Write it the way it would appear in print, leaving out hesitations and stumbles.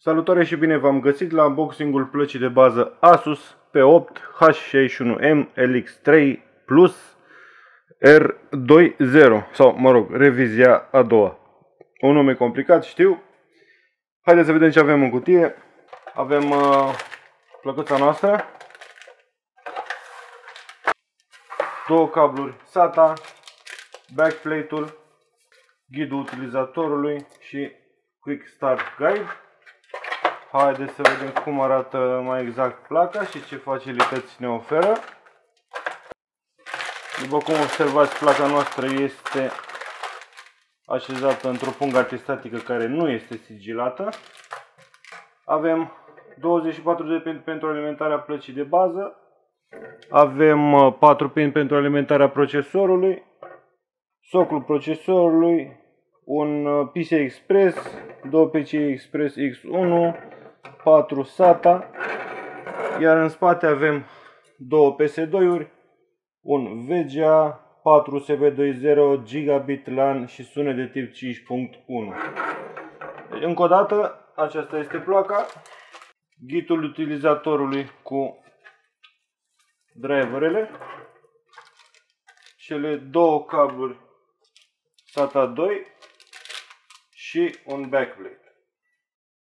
Salutare și bine v-am găsit la unboxing-ul plăcii de bază Asus P8 H61M LX3 Plus R20 sau, mă rog, revizia a doua. Un nume complicat, știu. Haideți să vedem ce avem în cutie. Avem plăcuța noastră, două cabluri SATA, backplate-ul, ghidul utilizatorului și Quick Start Guide. Haideți să vedem cum arată mai exact placa și ce facilități ne oferă. După cum observați, placa noastră este așezată într-o pungă antistatică care nu este sigilată. Avem 24 de pin pentru alimentarea plăcii de bază. Avem 4 pin pentru alimentarea procesorului, socul procesorului, un PCI Express, 2 PCI Express X1, 4 SATA, iar în spate avem 2 PS2-uri, un VGA, 4 USB 2.0, Gigabit LAN și sunet de tip 5.1. Deci, încă o dată, aceasta este placa, ghidul utilizatorului cu driverele, cele două cabluri SATA 2 și un backplate.